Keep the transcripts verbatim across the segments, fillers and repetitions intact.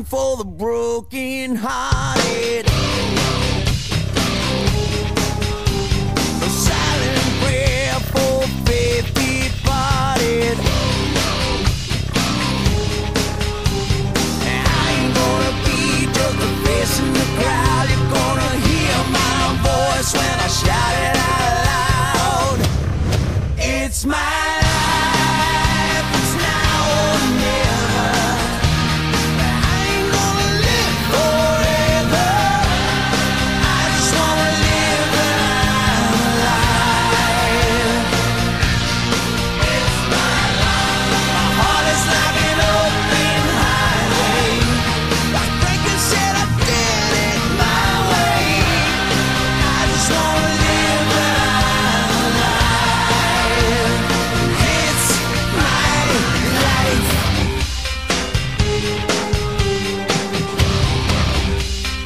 for the broken hearted. A silent prayer for faith departed. And I ain't gonna be just a face in the crowd. You're gonna hear my voice when I shout it out loud. It's my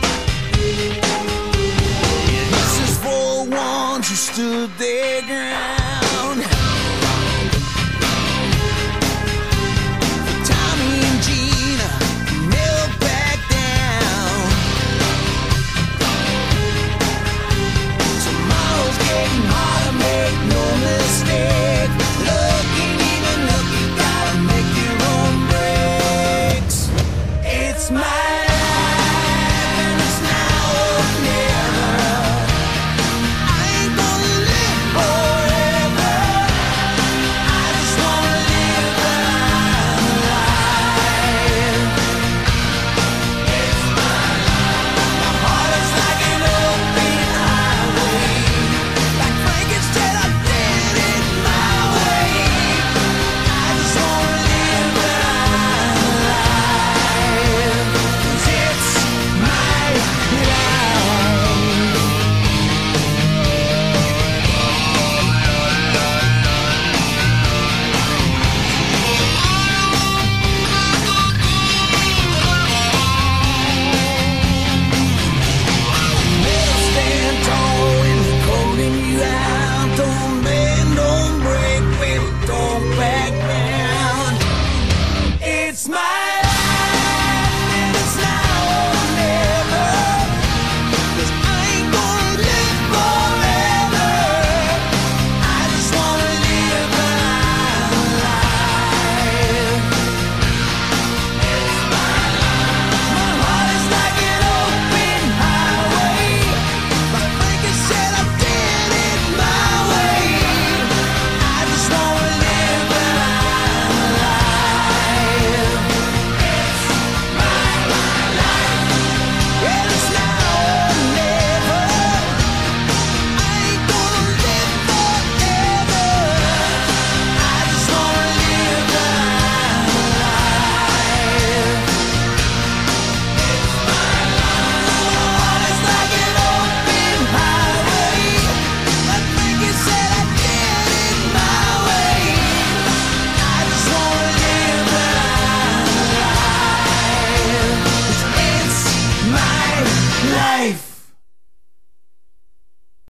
who stood their ground.